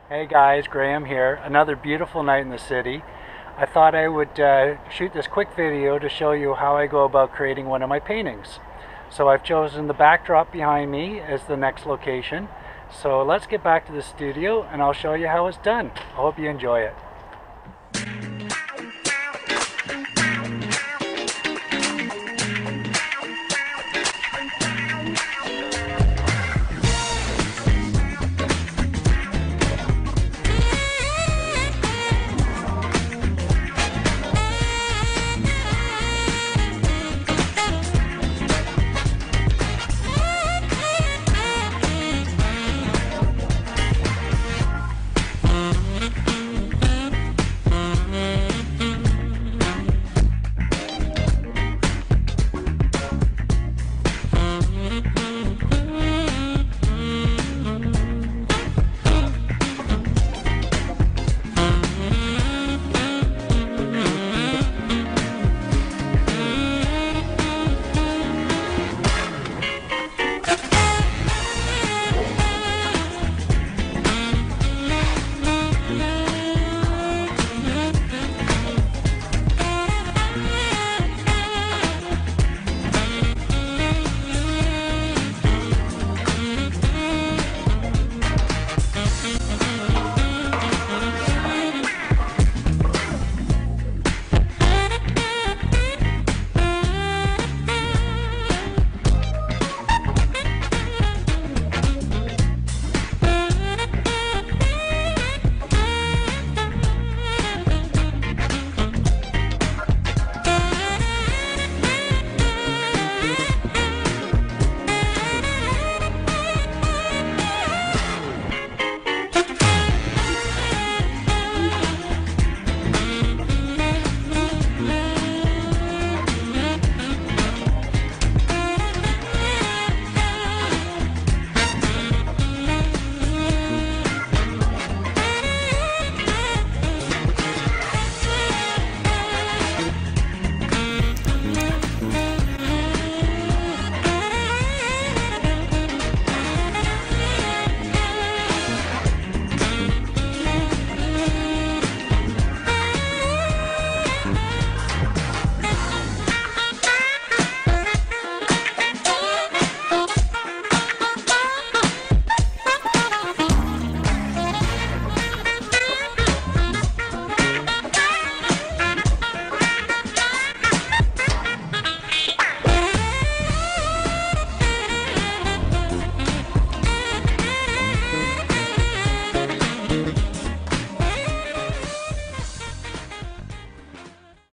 Hey guys, Graham here. Another beautiful night in the city. I thought I would shoot this quick video to show you how I go about creating one of my paintings. So I've chosen the backdrop behind me as the next location. So let's get back to the studio and I'll show you how it's done. I hope you enjoy it.